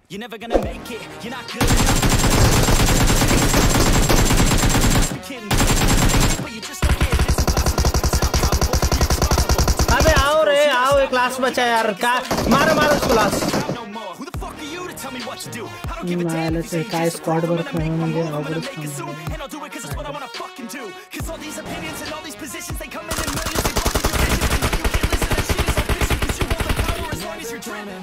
You're never gonna make it, you're not good enough. You're kidding, but you just don't get it. It's impossible, it's not probable, you're responsible. अबे आओ रे आओ एक class बचा यार का मारो मारो उसको class Who the fuck are you to tell me what to do? I don't give a damn if you काय स्क्वाड वर्क है मुझे and I'll do it cause it's what I wanna fucking do. Cause all these opinions and all these positions, they come in millions. They block your vision and you can't listen. That shit is so fishy cause you hold the power as long as you're dreaming.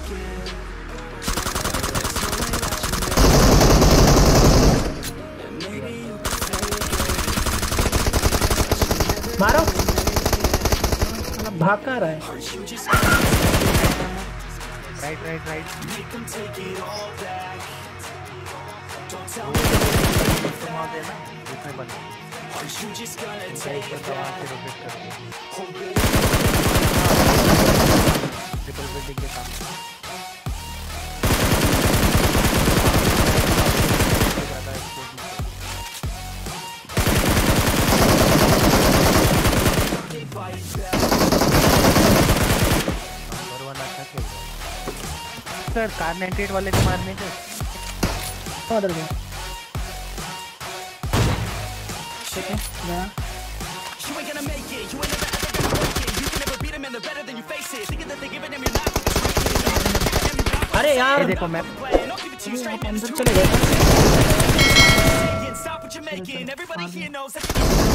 मारो भाग कहाँ रहा है right triple building के सामने sir car 98 वाले को मारने के ऑर्डर में ठीक है ना You ain't gonna make it, you ain't never ever gonna break it. You can never beat them and they're better than you face it. Thinking that they're giving them your life. अरे यार देखो मैं अंदर चले गए Stop what you're making. Everybody here knows that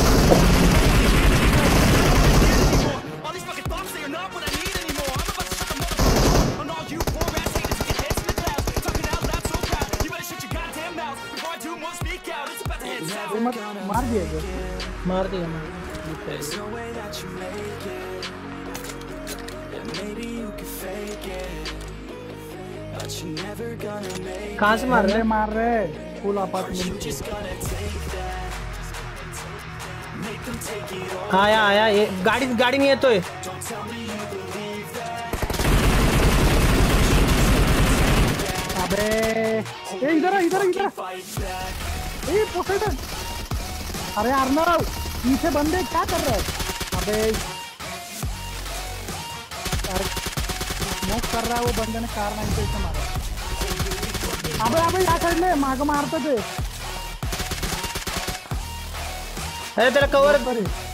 all these fucking thoughts, they are not what I need anymore. I'm about to shut the motherfucker on all you poor ass haters with your heads in the clouds. Talking out loud so proud. You better shut your goddamn mouth before I do more speak out. It's about to head south. मार दिया There's no way that you make it. And maybe you can fake it, but you're never gonna make it. कहाँ से मार रहे You full apartment just gotta take that. Make them take it all. आया आया ये गाड़ी नहीं है तो Don't tell me you believe that. अबे ये इधर Fight back. ये पोसेडन अरे अर्नव पीछे बंदे क्या कर रहे हैं अबे यार स्मोक कर रहा है वो बंदे ने कार 98 से मारा अबे या साइड में माग मारते थे अरे तेरा कवर पर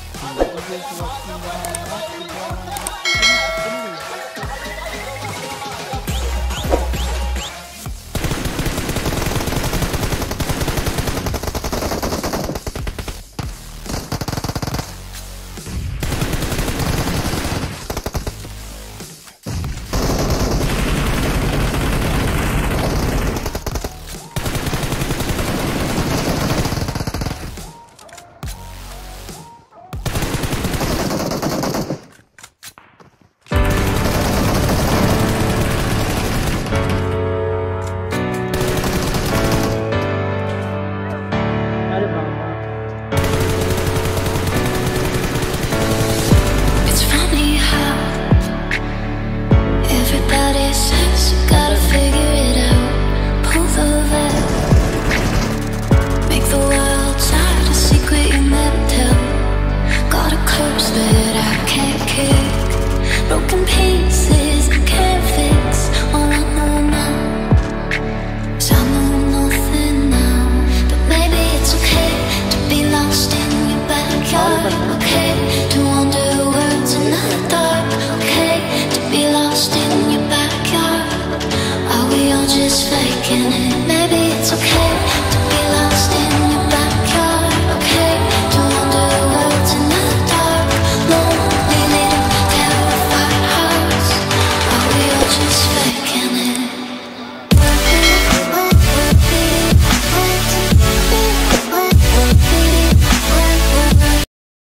Okay, to wander the world in the dark. Okay, to be lost in your backyard. Are we all just faking it?